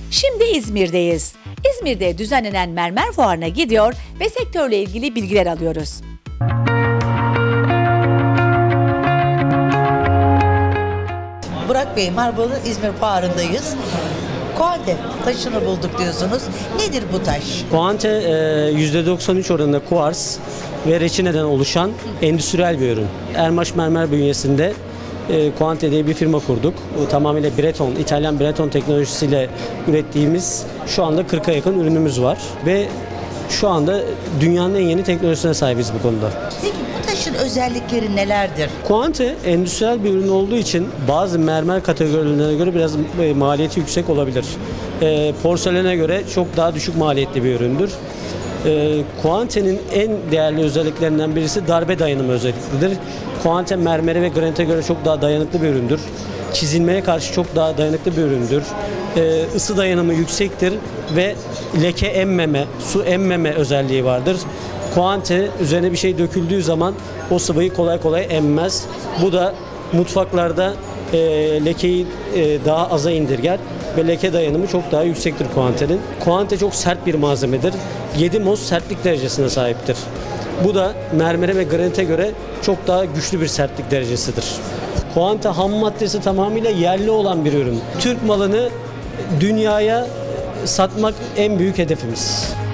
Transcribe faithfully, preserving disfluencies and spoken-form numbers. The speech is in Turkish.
Şimdi İzmir'deyiz. İzmir'de düzenlenen mermer fuarına gidiyor ve sektörle ilgili bilgiler alıyoruz. Burak Bey, Marmalı İzmir Fuarı'ndayız. Kuante taşını bulduk diyorsunuz. Nedir bu taş? Kuante yüzde doksan üç oranında kuars ve reçineden oluşan endüstriyel bir ürün. Ermaş Mermer bünyesinde e, Kuante diye bir firma kurduk. Bu tamamıyla Breton, İtalyan Breton teknolojisiyle ürettiğimiz şu anda kırka yakın ürünümüz var. Ve şu anda dünyanın en yeni teknolojisine sahibiz bu konuda. Peki bu taşın özellikleri nelerdir? Kuante endüstriyel bir ürün olduğu için bazı mermer kategorilerine göre biraz maliyeti yüksek olabilir. E, porselene göre çok daha düşük maliyetli bir üründür. E, Kuante'nin en değerli özelliklerinden birisi darbe dayanımı özelliklidir. Kuante mermere ve granite göre çok daha dayanıklı bir üründür. Çizilmeye karşı çok daha dayanıklı bir üründür. E, ısı dayanımı yüksektir ve leke emmeme, su emmeme özelliği vardır. Kuante üzerine bir şey döküldüğü zaman o sıvıyı kolay kolay emmez. Bu da mutfaklarda e, lekeyi e, daha aza indirger ve leke dayanımı çok daha yüksektir Kuante'nin. Kuante çok sert bir malzemedir. yedi moz sertlik derecesine sahiptir. Bu da mermere ve granite göre çok daha güçlü bir sertlik derecesidir. Kuante ham maddesi tamamıyla yerli olan bir ürün. Türk malını dünyaya satmak en büyük hedefimiz.